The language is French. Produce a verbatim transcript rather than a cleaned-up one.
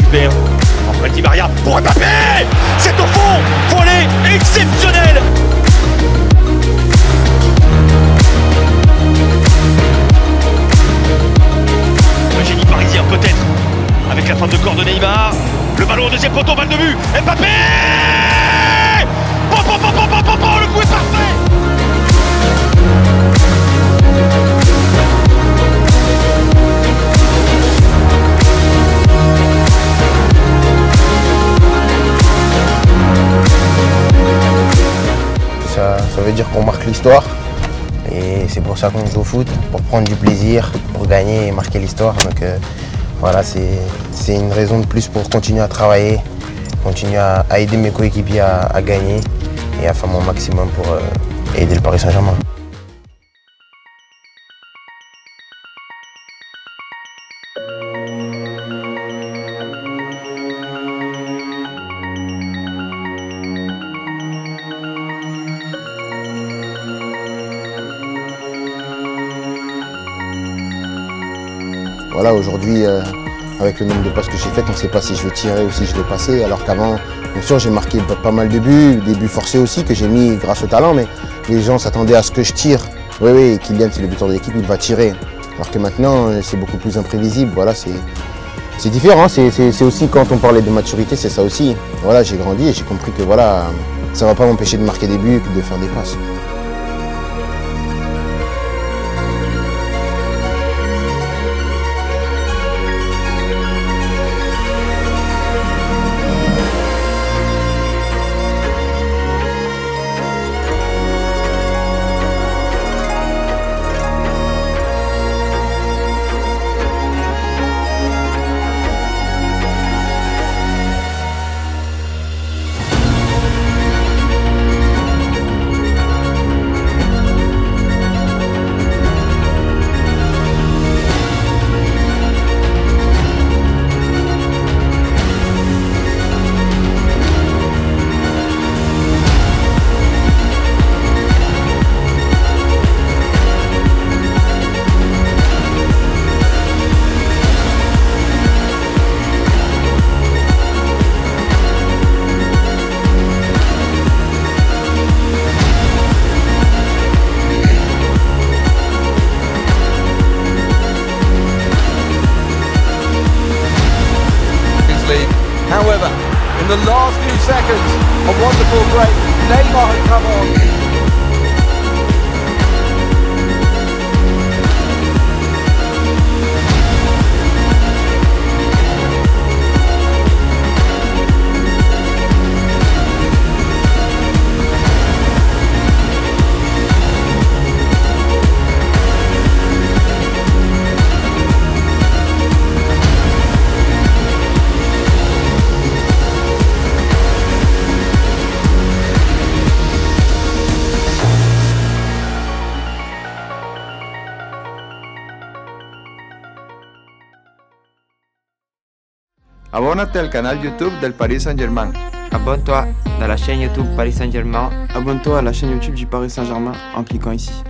récupère. Enfin, Di Maria pour Mbappé. C'est au fond. Volée exceptionnelle. Un génie parisien peut-être. Avec la fin de corps de Neymar. Le ballon au deuxième poteau, balle de but. Mbappé. Bon, bon, bon, bon, bon, bon, bon, le coup est parfait. Ça, ça veut dire qu'on marque l'histoire et c'est pour ça qu'on joue au foot, pour prendre du plaisir, pour gagner et marquer l'histoire. Donc euh, voilà, c'est une raison de plus pour continuer à travailler, continuer à, à aider mes coéquipiers à, à gagner et à faire mon maximum pour euh, aider le Paris Saint-Germain. Voilà, aujourd'hui, euh, avec le nombre de passes que j'ai faites, on ne sait pas si je vais tirer ou si je vais passer. Alors qu'avant, bien sûr, j'ai marqué pas mal de buts, des buts forcés aussi que j'ai mis grâce au talent, mais les gens s'attendaient à ce que je tire. Oui, oui, Kylian, c'est le buteur de l'équipe, il va tirer. Alors que maintenant, c'est beaucoup plus imprévisible. Voilà, c'est différent. C'est aussi quand on parlait de maturité, c'est ça aussi. Voilà, j'ai grandi et j'ai compris que voilà, ça ne va pas m'empêcher de marquer des buts, de faire des passes. However, in the last few seconds, a wonderful break, Neymar had come on. Abónate al canal YouTube del Paris Saint-Germain. Abonne-toi dans la chaîne YouTube Paris Saint-Germain. Abonne-toi à la chaîne YouTube du Paris Saint-Germain en cliquant ici.